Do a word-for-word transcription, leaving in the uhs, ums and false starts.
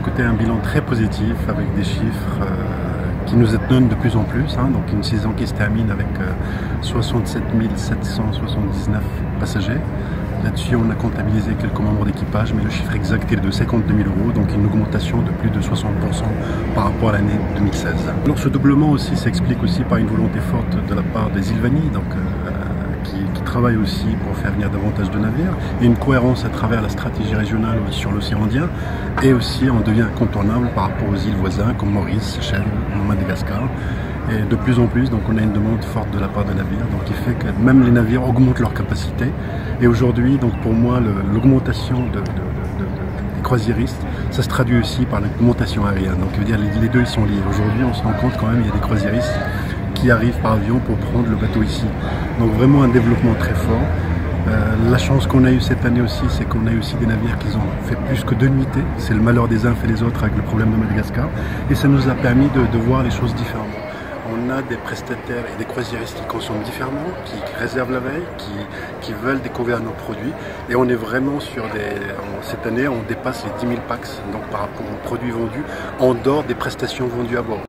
écoutez, un bilan très positif avec des chiffres euh, qui nous étonnent de plus en plus. Hein, donc une saison qui se termine avec euh, soixante-sept mille sept cent soixante-dix-neuf passagers. Là-dessus, on a comptabilisé quelques membres d'équipage, mais le chiffre exact est de cinquante-deux mille euros, donc une augmentation de plus de soixante pour cent par rapport à l'année deux mille seize. Alors ce doublement aussi s'explique aussi par une volonté forte de la part des Ilvani, donc euh, qui, qui travaillent aussi pour faire venir davantage de navires, et une cohérence à travers la stratégie régionale sur l'océan Indien, et aussi on devient incontournable par rapport aux îles voisines comme Maurice, Seychelles, Madagascar. Et de plus en plus, donc on a une demande forte de la part des navires, donc qui fait que même les navires augmentent leur capacité. Et aujourd'hui, donc pour moi, l'augmentation de, de, de, de, des croisiéristes, ça se traduit aussi par l'augmentation aérienne. Donc je veux dire, les, les deux ils sont liés. Aujourd'hui, on se rend compte quand même il y a des croisiéristes qui arrivent par avion pour prendre le bateau ici. Donc vraiment un développement très fort. Euh, la chance qu'on a eue cette année aussi, c'est qu'on a eu aussi des navires qui ont fait plus que deux nuitées. C'est le malheur des uns fait les autres avec le problème de Madagascar. Et ça nous a permis de, de voir les choses différemment. On a des prestataires et des croisiéristes qui consomment différemment, qui réservent la veille, qui, qui veulent découvrir nos produits. Et on est vraiment sur des... Cette année, on dépasse les dix mille packs donc par rapport aux produits vendus, en dehors des prestations vendues à bord.